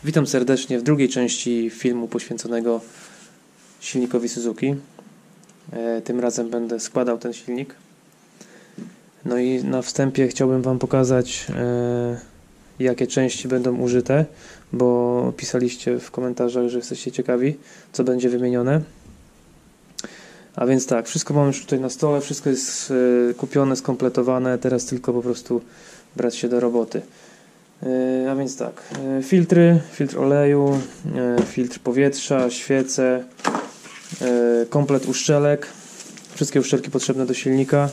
Witam serdecznie w drugiej części filmu poświęconego silnikowi Suzuki. Tym razem będę składał ten silnik. No i na wstępie chciałbym Wam pokazać, jakie części będą użyte, bo pisaliście w komentarzach, że jesteście ciekawi, co będzie wymienione. A więc tak, wszystko mam już tutaj na stole, wszystko jest kupione, skompletowane, teraz tylko po prostu brać się do roboty. A więc tak, filtr oleju, filtr powietrza, świece, komplet uszczelek, wszystkie uszczelki potrzebne do silnika.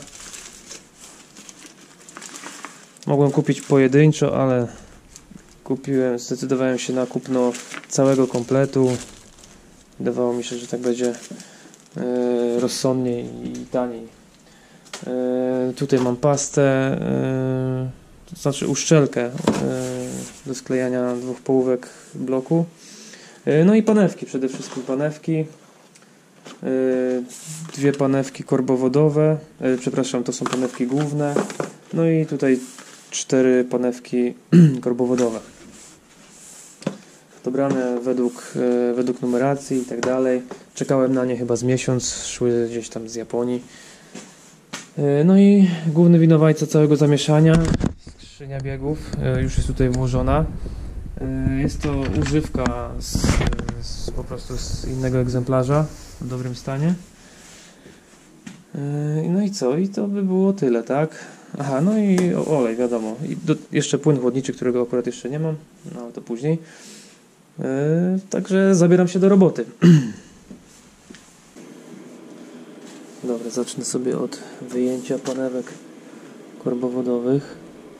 Mogłem kupić pojedynczo, ale zdecydowałem się na kupno całego kompletu. Wydawało mi się, że tak będzie rozsądniej i taniej. Tutaj mam pastę, to znaczy uszczelkę do sklejania dwóch połówek bloku. No i panewki, przede wszystkim panewki. Dwie panewki korbowodowe, przepraszam, to są panewki główne. No i tutaj 4 panewki korbowodowe. Dobrane według numeracji i tak dalej. Czekałem na nie chyba z miesiąc, szły gdzieś tam z Japonii. No i główny winowajca całego zamieszania, skrzynia biegów, już jest tutaj włożona. Jest to używka po prostu z innego egzemplarza w dobrym stanie. No i co? I to by było tyle, tak? Aha, no i olej, wiadomo. I jeszcze płyn chłodniczy, którego akurat jeszcze nie mam, no ale to później. Także zabieram się do roboty. Dobra, zacznę sobie od wyjęcia panewek korbowodowych.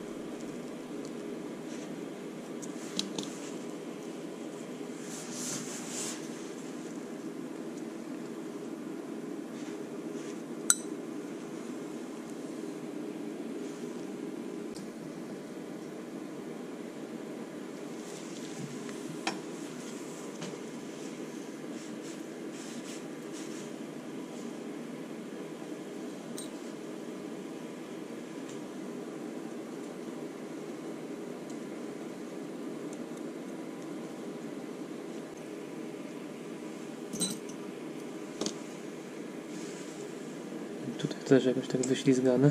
Tutaj też jakoś tak wyślizgane.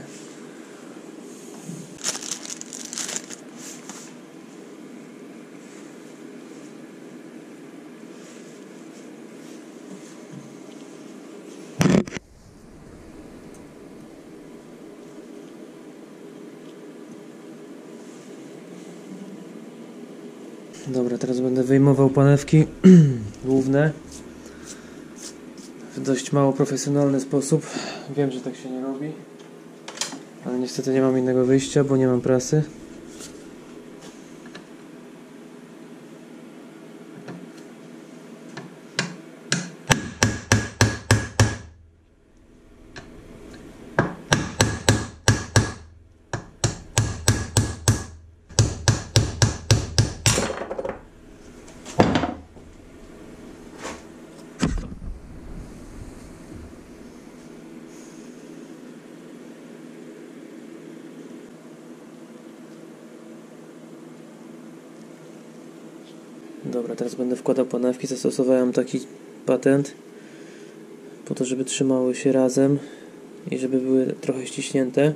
Dobra, teraz będę wyjmował panewki główne w dość mało profesjonalny sposób. Wiem, że tak się nie robi, ale niestety nie mam innego wyjścia, bo nie mam prasy. Dobra, teraz będę wkładał panewki. Zastosowałem taki patent po to, żeby trzymały się razem i żeby były trochę ściśnięte.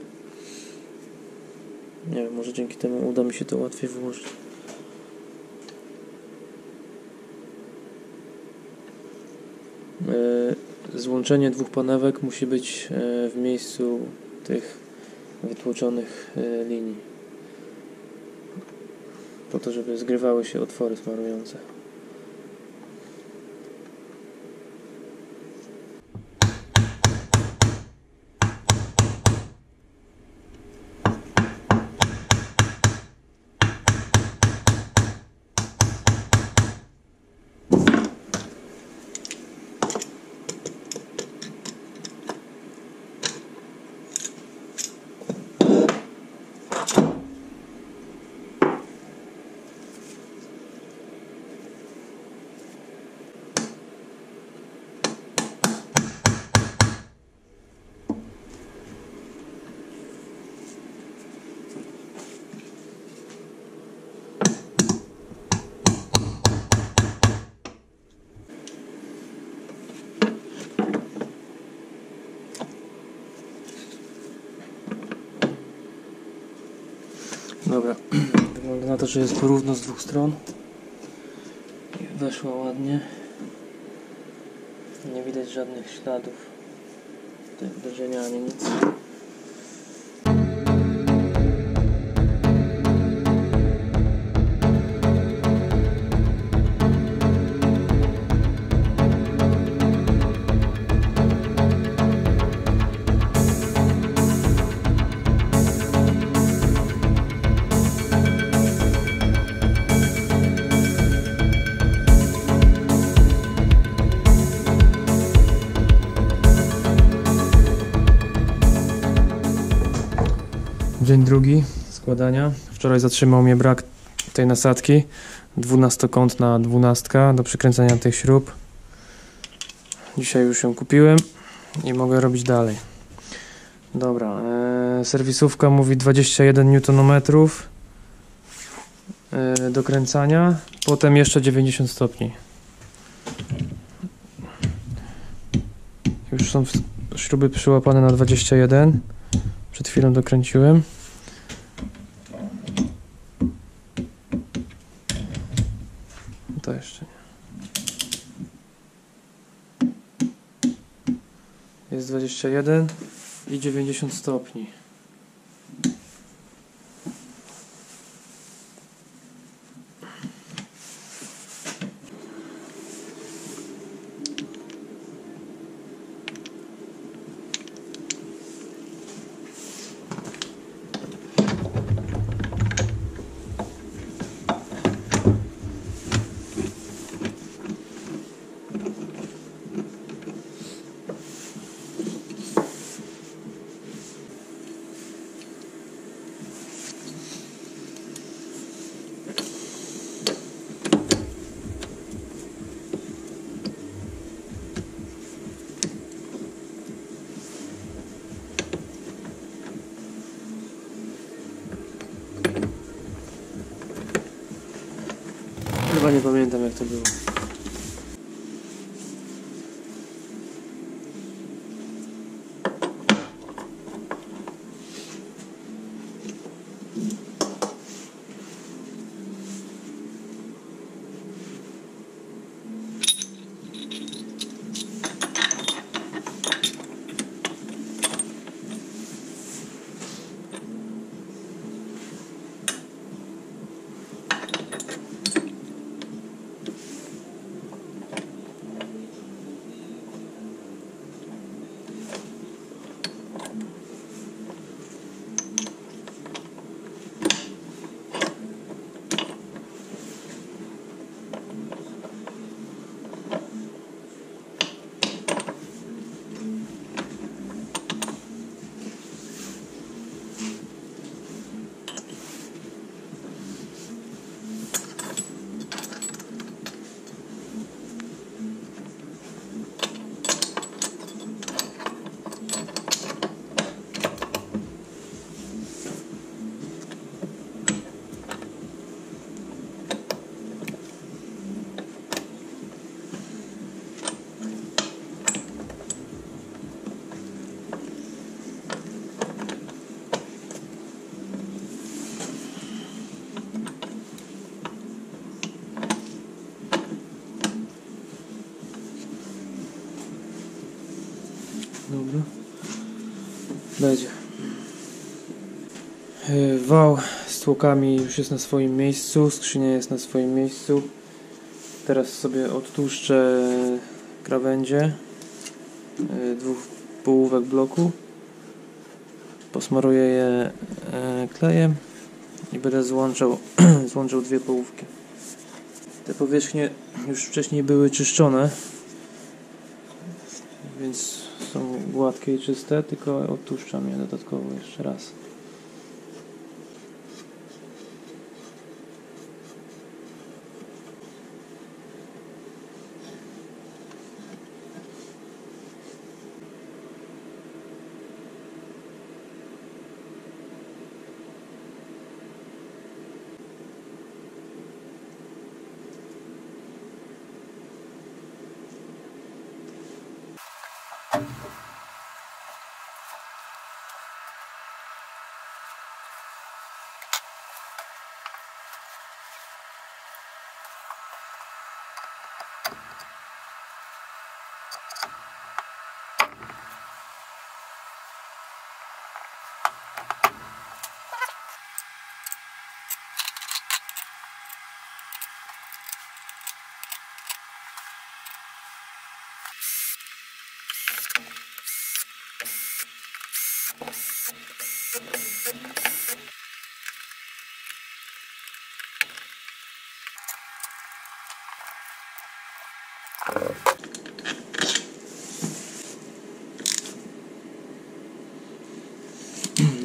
Nie wiem, może dzięki temu uda mi się to łatwiej włożyć. Złączenie dwóch panewek musi być w miejscu tych wytłoczonych linii, po to, żeby zgrywały się otwory smarujące. Dobra, wygląda na to, że jest porówno z dwóch stron. Weszła ładnie. Nie widać żadnych śladów tutaj uderzenia ani nic. Dzień drugi składania. Wczoraj zatrzymał mnie brak tej nasadki 12-kątna 12 do przykręcania tych śrub. Dzisiaj już ją kupiłem i mogę robić dalej. Dobra, serwisówka mówi 21 Nm do kręcania, potem jeszcze 90 stopni. Już są śruby przyłapane na 21. Przed chwilą dokręciłem. To jeszcze nie. Jest 21 i 90 stopni. Chyba nie pamiętam, jak to było. Dobra. Będzie. Wał z tłokami już jest na swoim miejscu, skrzynia jest na swoim miejscu. Teraz sobie odtłuszczę krawędzie dwóch połówek bloku. Posmaruję je klejem i będę złączał dwie połówki. Te powierzchnie już wcześniej były czyszczone, więc są gładkie i czyste, tylko odtłuszczam je dodatkowo jeszcze raz.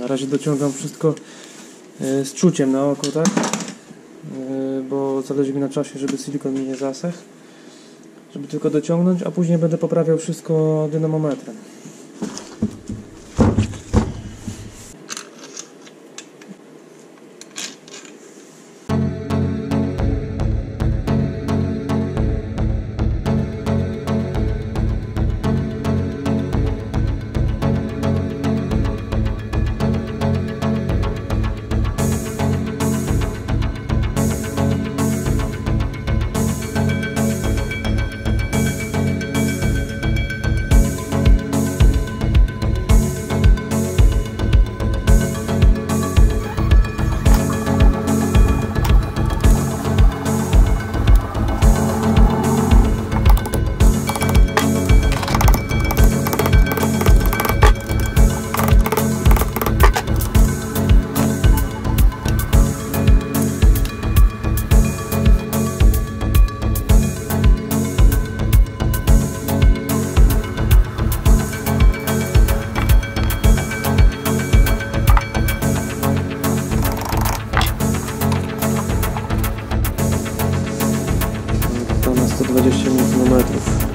Na razie dociągam wszystko z czuciem na oko, tak? Bo zależy mi na czasie, żeby silikon mi nie zasechł. Żeby tylko dociągnąć, a później będę poprawiał wszystko dynamometrem. To na 120 Nm.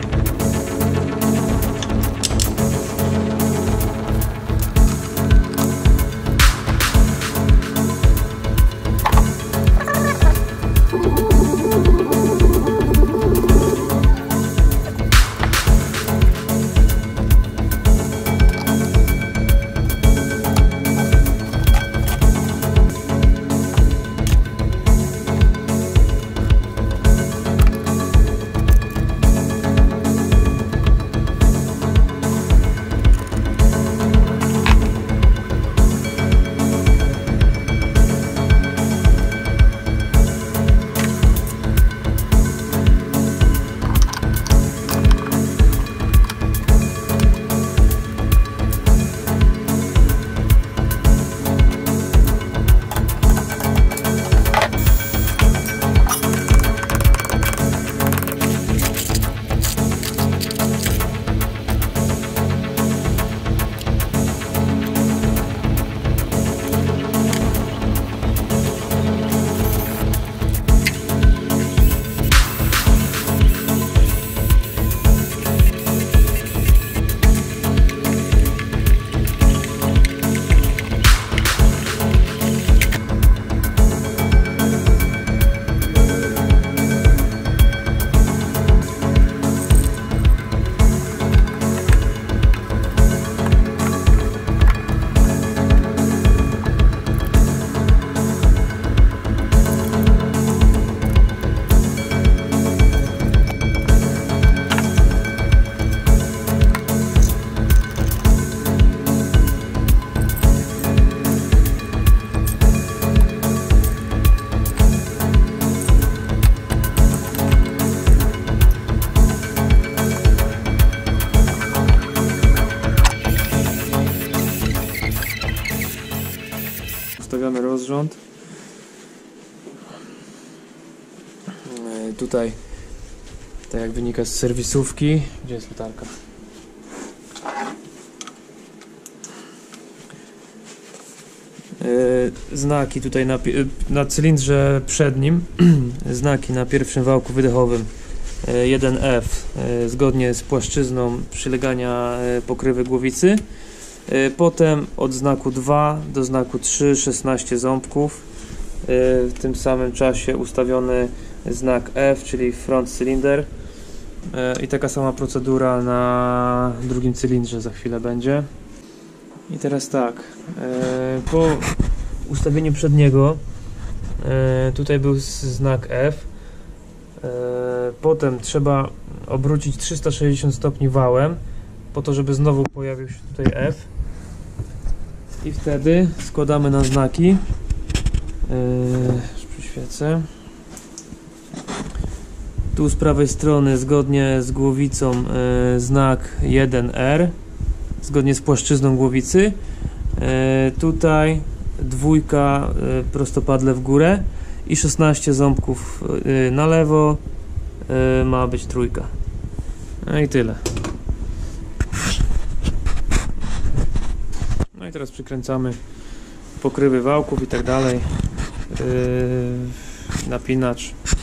Ustawiamy rozrząd. Tutaj, tak jak wynika z serwisówki, gdzie jest latarka? Znaki tutaj na cylindrze przednim, znaki na pierwszym wałku wydechowym 1F, zgodnie z płaszczyzną przylegania pokrywy głowicy. Potem od znaku 2 do znaku 3 16 ząbków. W tym samym czasie ustawiony znak F, czyli front cylinder. I taka sama procedura na drugim cylindrze za chwilę będzie. I teraz tak, po ustawieniu przedniego tutaj był znak F. Potem trzeba obrócić 360 stopni wałem po to, żeby znowu pojawił się tutaj F. I wtedy składamy na znaki. Przyświecę. Tu z prawej strony zgodnie z głowicą znak 1R, zgodnie z płaszczyzną głowicy. Tutaj dwójka prostopadle w górę i 16 ząbków na lewo, ma być trójka. No i tyle. No i teraz przykręcamy pokrywy wałków i tak dalej, napinacz.